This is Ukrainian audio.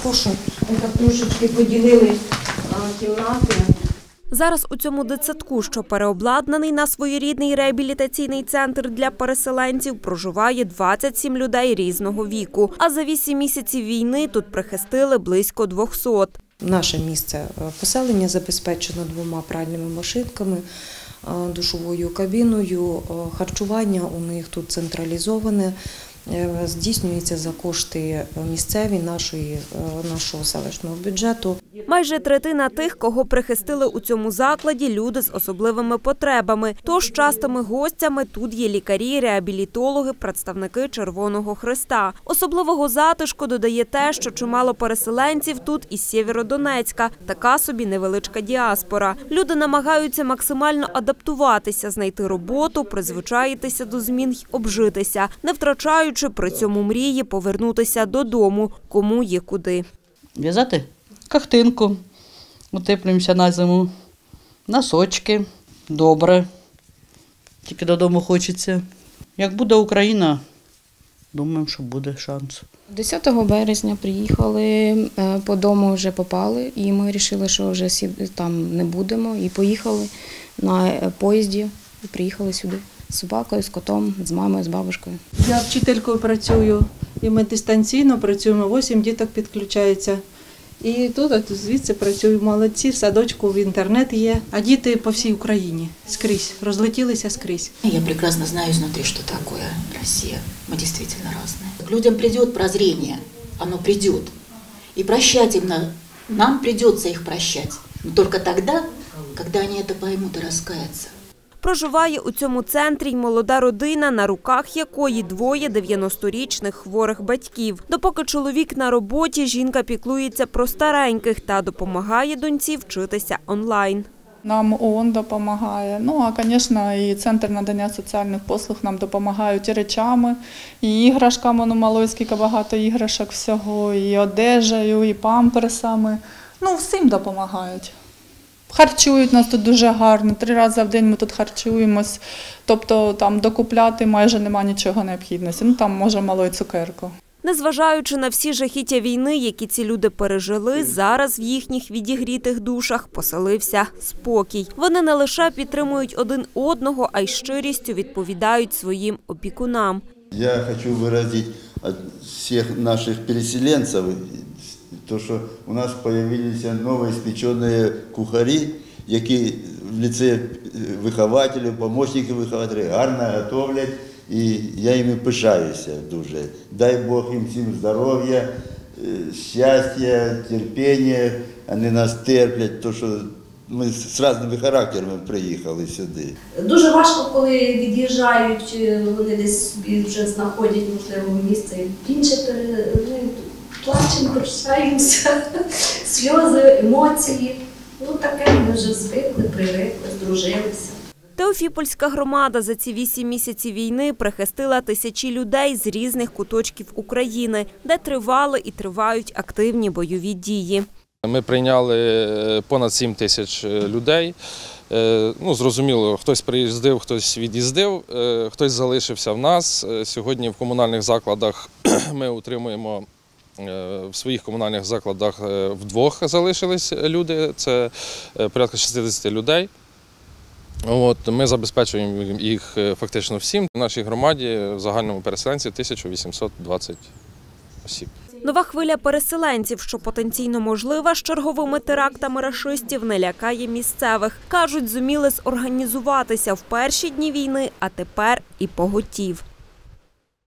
Прошу, так трошечки поділили кімнати. Зараз у цьому дитсадку, що переобладнаний на своєрідний реабілітаційний центр для переселенців, проживає 27 людей різного віку. А за 8 місяців війни тут прихистили близько 200. Наше місце поселення забезпечено 2 пральними машинками, душовою кабіною, харчування у них тут централізоване, здійснюється за кошти місцеві нашого селищного бюджету. Майже третина тих, кого прихистили у цьому закладі, люди з особливими потребами. Тож частими гостями тут є лікарі, реабілітологи, представники Червоного Хреста. Особливого затишку додає те, що чимало переселенців тут із Сєвєродонецька. Така собі невеличка діаспора. Люди намагаються максимально адаптуватися, знайти роботу, призвичаїтися до змін й обжитися, не втрачаючи при цьому мрії повернутися додому, кому є куди. В'язати кахтинку, утеплюємося на зиму, носочки, добре, тільки додому хочеться. Як буде Україна, думаємо, що буде шанс. 10 березня приїхали, по дому вже попали, і ми вирішили, що вже там не будемо, і поїхали на поїзді, і приїхали сюди з собакою, з котом, з мамою, з бабушкою. Я вчителькою працюю, і ми дистанційно працюємо, 8 діток підключається. І тут звідси працюю, молодці, в садочку, в інтернет є, а діти по всій Україні, скрізь, розлетілися скрізь. Я прекрасно знаю изнутри, что такое Россия. Мы действительно разные. К людям придет прозрение, оно придет. И прощать им нам придется их прощать. Но только тогда, когда они это поймут и раскаятся. Проживає у цьому центрі й молода родина, на руках якої 2 90-річних хворих батьків. Допоки чоловік на роботі, жінка піклується про стареньких та допомагає доньці вчитися онлайн. Нам ООН допомагає, а, звісно, і Центр надання соціальних послуг нам допомагають і речами, і іграшками, малої, скільки багато іграшок всього, і одежею, і памперсами, всім допомагають. Харчують нас тут дуже гарно, 3 рази в день ми тут харчуємось, тобто там докупляти майже немає нічого необхідності, там може малою цукерку. Незважаючи на всі жахіття війни, які ці люди пережили, зараз в їхніх відігрітих душах поселився спокій. Вони не лише підтримують один одного, а й щирістю відповідають своїм опікунам. Я хочу виразити від всіх наших переселенців, то, що у нас з'явилися новоіспечені кухарі, які в ліці вихователів, помічників вихователів гарно готовлять, і я їми пишаюся дуже. Дай Бог їм всім здоров'я, щастя, терпіння, вони нас терплять, тому що ми з різними характерами приїхали сюди. Дуже важко, коли від'їжджають, вони десь собі вже знаходять, можливо, місце інше, плачемо, прощаємося, сльози, емоції. Таке ми вже звикли, привикли, здружилися. Теофіпольська громада за ці 8 місяців війни прихистила тисячі людей з різних куточків України, де тривали і тривають активні бойові дії. Ми прийняли понад 7 тисяч людей. Зрозуміло, хтось приїздив, хтось від'їздив, хтось залишився в нас. Сьогодні в комунальних закладах ми утримуємо. В своїх комунальних закладах вдвох залишились люди, це порядка 60 людей. Ми забезпечуємо їх фактично всім. В нашій громаді в загальному переселенців 1820 осіб. Нова хвиля переселенців, що потенційно можлива з черговими терактами рашистів, не лякає місцевих. Кажуть, зуміли зорганізуватися в перші дні війни, а тепер і поготів.